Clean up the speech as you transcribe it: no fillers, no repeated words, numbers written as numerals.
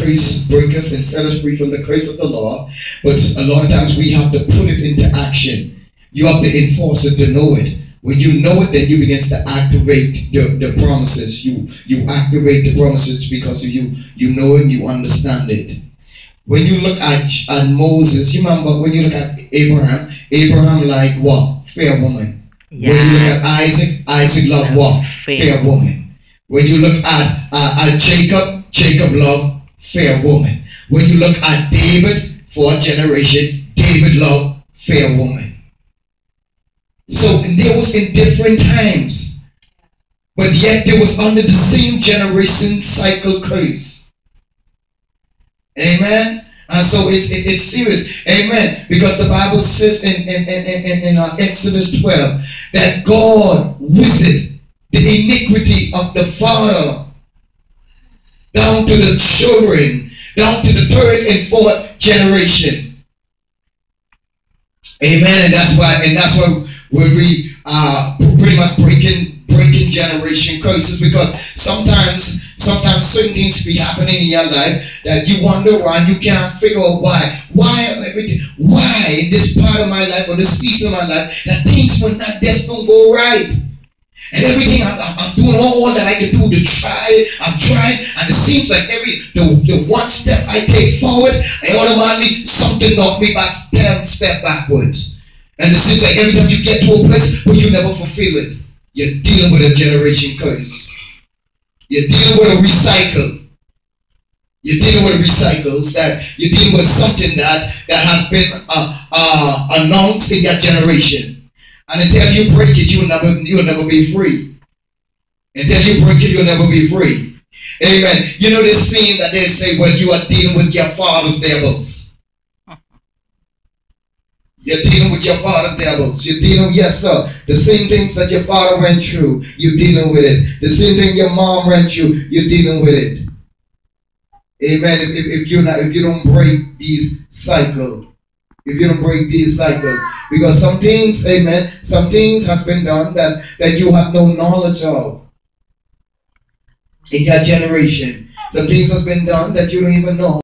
curse break us and set us free from the curse of the law. But a lot of times we have to put it into action. You have to enforce it to know it. When you know it, then you begin to activate the promises. You activate the promises because you know it and you understand it. When you look at Moses, you remember when you look at Abraham like what? Fair woman. Yeah. When you look at Isaac loved what? Fair woman. When you look at Jacob loved fair woman. When you look at David, for a generation, David loved fair woman. So there was in different times, but yet there was under the same generation cycle curse. Amen. And so it's serious. Amen. Because the Bible says in Exodus 12 that God visited the iniquity of the father down to the children, down to the third and fourth generation. Amen. And that's why when we pretty much breaking generation curses, because sometimes certain things be happening in your life that you wonder why, and you can't figure out why in this part of my life or this season of my life that things will not just don't go right. And everything I'm doing all that I can do to try. I'm trying, and it seems like the one step I take forward, I automatically something knock me back 10 steps backwards. And it seems like every time you get to a place, but you never fulfill it. You're dealing with a generation curse. You're dealing with a recycle. You're dealing with recycles, that you're dealing with something that has been announced in your generation. And until you break it, you'll never be free. Until you break it, you'll never be free. Amen. You know this scene that they say, well, you are dealing with your father's devils. You're dealing with your father's devils. You're dealing, yes sir, the same things that your father went through, you're dealing with it. The same thing your mom went through, you're dealing with it. Amen. If you don't break these cycles. If you don't break these cycles. Because some things, amen, some things has been done that you have no knowledge of in your generation. Some things has been done that you don't even know.